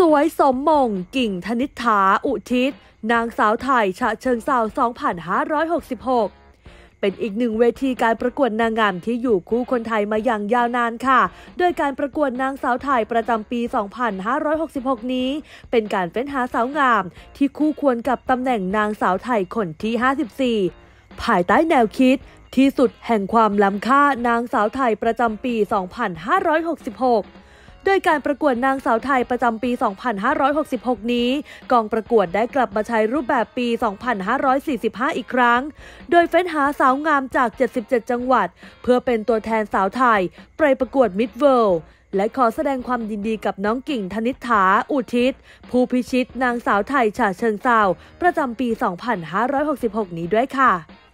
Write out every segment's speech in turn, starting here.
วยสมมงกิ่งธนิษฐาอุทิศนางสาวไทยฉะเชิงเทรา2566เป็นอีกหนึ่งเวทีการประกวดนางงามที่อยู่คู่คนไทยมาอย่างยาวนานค่ะโดยการประกวดนางสาวไทยประจำปี 2566 นี้เป็นการเฟ้นหาสาวงามที่คู่ควรกับตำแหน่งนางสาวไทยคนที่ 54 ภายใต้แนวคิดที่สุดแห่งความล้ำค่านางสาวไทยประจำปี 2566โดยการประกวดนางสาวไทยประจำปี 2566 นี้กองประกวดได้กลับมาใช้รูปแบบปี 2545 อีกครั้งโดยเฟ้นหาสาวงามจาก 77 จังหวัดเพื่อเป็นตัวแทนสาวไทยไปประกวดมิสเวิลด์และขอแสดงความยินดีกับน้องกิ่งธนิษฐาอุทิศผู้พิชิตนางสาวไทยฉะเชิงเทราประจำปี 2566 นี้ด้วยค่ะ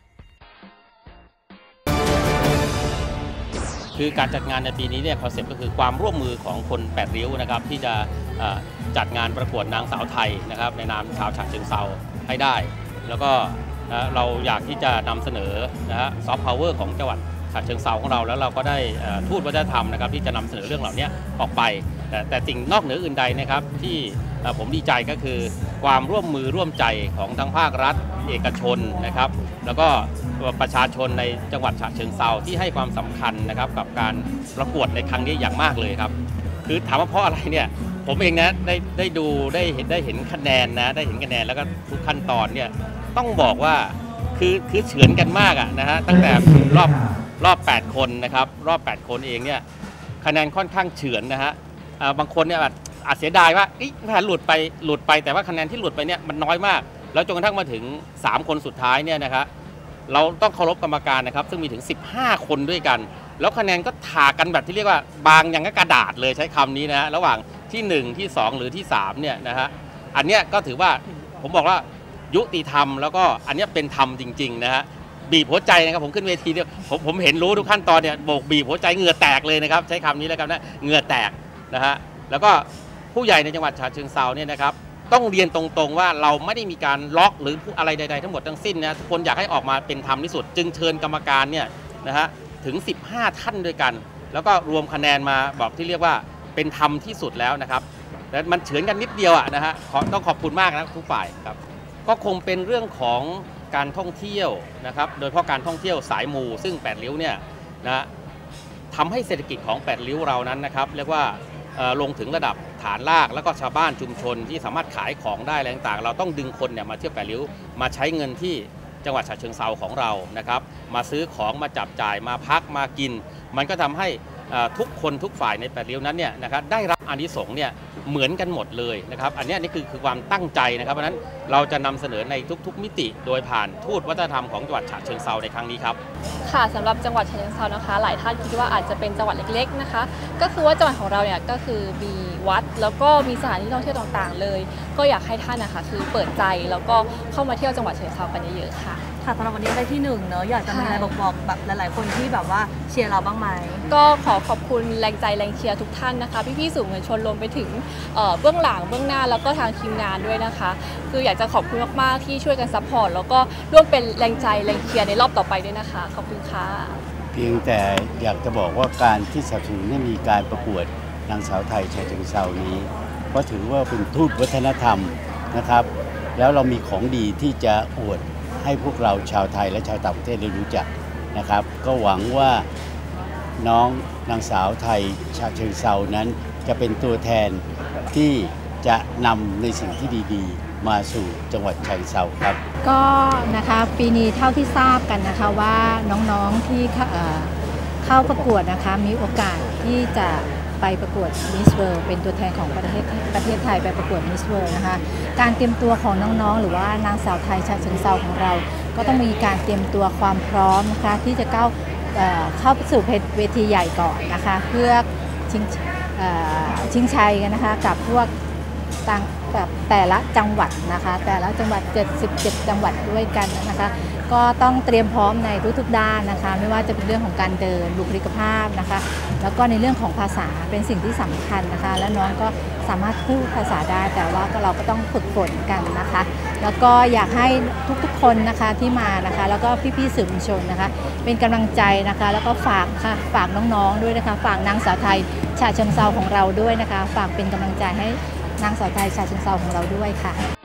คือการจัดงานในปีนี้เนี่ยคอนเซ็ปต์ก็คือความร่วมมือของคน8ริ้วนะครับที่จะจัดงานประกวดนางสาวไทยนะครับในนามชาวฉะเชิงเทราให้ได้แล้วก็เราอยากที่จะนำเสนอซอฟต์พาวเวอร์ของจังหวัดฉะเชิงเทราของเราแล้วเราก็ได้ทูตวัฒนธรรมนะครับที่จะนำเสนอเรื่องเหล่านี้ออกไปแต่สิ่งนอกเหนืออื่นใดนะครับที่ผมดีใจก็คือความร่วมมือร่วมใจของทั้งภาครัฐเอกชนนะครับแล้วก็ประชาชนในจังหวัดฉะเชิงเทราที่ให้ความสำคัญนะครับกับการประกวดในครั้งนี้อย่างมากเลยครับคือถามว่าเพราะอะไรเนี่ยผมเองนะได้ดูได้เห็นคะแนนนะได้เห็นคะแนนแล้วก็ทุกขั้นตอนเนี่ยต้องบอกว่าคือเฉือนกันมากนะฮะตั้งแต่รอบ8คนนะครับรอบ8คนเองเนี่ยคะแนนค่อนข้างเฉือนนะฮะบางคนเนี่ยอาจเสียดายว่าหลุดไปแต่ว่าคะแนนที่หลุดไปเนี่ยมันน้อยมากแล้วจนกระทั่งมาถึง3คนสุดท้ายเนี่ยนะครับเราต้องเคารพกรรมการนะครับซึ่งมีถึง15คนด้วยกันแล้วคะแนนก็ถากันแบบที่เรียกว่าบางอย่างก็กระดาษเลยใช้คำนี้นะฮะระหว่างที่1ที่2หรือที่3เนี่ยนะฮะอันเนี้ยก็ถือว่าผมบอกว่ายุติธรรมแล้วก็อันนี้เป็นธรรมจริงๆนะฮะบีบหัวใจนะครับผมขึ้นเวทีเนี่ยผมเห็นรู้ทุกขั้นตอนเนี่ยโบกบีบหัวใจเหงื่อแตกเลยนะครับใช้คำนี้แล้วกันนะเหงื่อแตกนะฮะแล้วก็ผู้ใหญ่ในจังหวัดฉะเชิงเทราเนี่ยนะครับต้องเรียนตรงๆว่าเราไม่ได้มีการล็อกหรืออะไรใดๆทั้งหมดทั้งสิ้นนะทุกคนอยากให้ออกมาเป็นธรรมที่สุดจึงเชิญกรรมการเนี่ยนะฮะถึง15ท่านด้วยกันแล้วก็รวมคะแนนมาบอกที่เรียกว่าเป็นธรรมที่สุดแล้วนะครับและมันเฉือนกันนิดเดียวนะฮะต้องขอบคุณมากนะทุกฝ่ายครับก็คงเป็นเรื่องของการท่องเที่ยวนะครับโดยเฉพาะการท่องเที่ยวสายมูซึ่ง8ริ้วเนี่ยนะทำให้เศรษฐกิจของ8ริ้วเรานั้นนะครับเรียกว่าลงถึงระดับฐานรากแล้วก็ชาวบ้านชุมชนที่สามารถขายของได้อะไรต่างๆเราต้องดึงคนเนี่ยมาเที่ยว8ริ้วมาใช้เงินที่จังหวัดฉะเชิงเทราของเรานะครับมาซื้อของมาจับจ่ายมาพักมากินมันก็ทำให้ทุกคนทุกฝ่ายใน8ริ้วนั้นเนี่ยนะครับได้รับอานิสงส์เนี่ยเหมือนกันหมดเลยนะครับอันนี้นี่คือความตั้งใจนะครับเพราะฉะนั้นเราจะนำเสนอในทุกๆมิติโดยผ่านทูตวัฒนธรรมของจังหวัดฉะเชิงเทราในครั้งนี้ครับค่ะสำหรับจังหวัดฉะเชิงเทรานะคะหลายท่านคิดว่าอาจจะเป็นจังหวัดเล็กๆนะคะก็คือว่าจังหวัดของเราเนี่ยก็คือมีวัดแล้วก็มีสถานที่ท่องเที่ยวต่างๆเลยก็อยากให้ท่านนะคะคือเปิดใจแล้วก็เข้ามาเที่ยวจังหวัดฉะเชิงเทรากันเยอะๆค่ะสำหรับวันนี้ได้ที่1เนอะอยากจะมีอะไรบอกแบบหลายๆคนที่แบบว่าเชียร์เราบ้างไหมก็ขอบคุณแรงใจแรงเชียร์ทุกท่านนะคะพี่ๆสื่อมวลชนรวมไปถึงเบื้องหลังเบื้องหน้าแล้วก็ทางทีมงานด้วยนะคะคืออยากจะขอบคุณมากๆที่ช่วยกันซัพพอร์ตแล้วก็ร่วมเป็นแรงใจแรงเชียร์ในรอบต่อไปด้วยนะคะขอบคุณค่ะเพียงแต่อยากจะบอกว่าการที่สนับสนุนให้มีการประกวดนางสาวไทยฉะเชิงเทรานี้ก็ถือว่าเป็นทูตวัฒนธรรมนะครับแล้วเรามีของดีที่จะอวดให้พวกเราชาวไทยและชาวต่างประเทศได้รู้จักนะครับก็หวังว่าน้องนางสาวไทยฉะเชิงเทรานั้นจะเป็นตัวแทนที่จะนำในสิ่งที่ดีๆมาสู่จังหวัดฉะเชิงเทราครับก็นะคะปีนี้เท่าที่ทราบกันนะคะว่าน้องๆที่เข้าประกวดนะคะมีโอกาสที่จะไปประกวด Miss World เป็นตัวแทนของประเทศไทยไปประกวด Miss World นะคะการเตรียมตัวของน้องๆหรือว่านางสาวไทยฉะเชิงเทราของเราก็ต้องมีการเตรียมตัวความพร้อมนะคะที่จะเข้าสู่เวทีใหญ่ก่อนนะคะเพื่อชิงชัยกันนะคะกับพวกแต่ละจังหวัดนะคะแต่ละจังหวัด77จังหวัดด้วยกันนะคะก็ต้องเตรียมพร้อมในทุกๆด้านนะคะไม่ว่าจะเป็นเรื่องของการเดินบุคลิกภาพนะคะแล้วก็ในเรื่องของภาษาเป็นสิ่งที่สำคัญนะคะและน้องก็สามารถพูดภาษาได้แต่ว่าเราก็ต้องฝึกฝนกันนะคะแล้วก็อยากให้ทุกๆคนนะคะที่มานะคะแล้วก็พี่ๆสื่อมวลชนนะคะเป็นกำลังใจนะคะแล้วก็ฝากน้องๆด้วยนะคะฝากนางสาวไทยฉะเชิงเทราของเราด้วยนะคะฝากเป็นกำลังใจให้นางสาวไทยฉะเชิงเทราของเราด้วยค่ะ